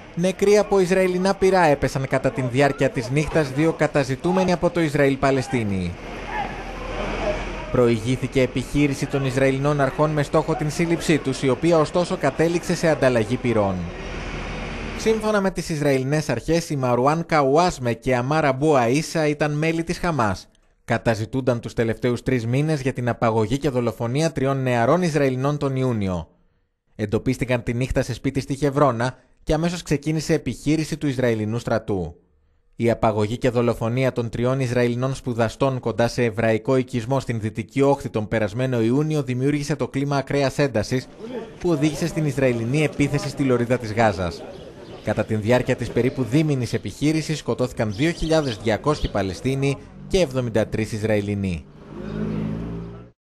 Νεκροί από Ισραηλινά πυρά έπεσαν κατά τη διάρκεια της νύχτας δύο καταζητούμενοι από το Ισραήλ-Παλαιστίνη. Προηγήθηκε επιχείρηση των Ισραηλινών αρχών με στόχο την σύλληψή τους, η οποία ωστόσο κατέληξε σε ανταλλαγή πυρών. Σύμφωνα με τις Ισραηλινές αρχές, η Μαρουάν Καουάσμε και η Αμάρα Μπούα Ίσα ήταν μέλη της Χαμάς. Καταζητούνταν τους τελευταίους 3 μήνες για την απαγωγή και δολοφονία 3 νεαρών Ισραηλινών τον Ιούνιο. Εντοπίστηκαν τη νύχτα σε σπίτι στη Χευρώνα και αμέσως ξεκίνησε επιχείρηση του Ισραηλινού στρατού. Η απαγωγή και δολοφονία των 3 Ισραηλινών σπουδαστών κοντά σε εβραϊκό οικισμό στην Δυτική Όχθη τον περασμένο Ιούνιο δημιούργησε το κλίμα ακραίας έντασης που οδήγησε στην Ισραηλινή επίθεση στη λωρίδα της Γάζας. Κατά τη διάρκεια της περίπου δίμηνης επιχείρησης σκοτώθηκαν 2.200 Παλαιστίνοι και 73 Ισραηλινοί.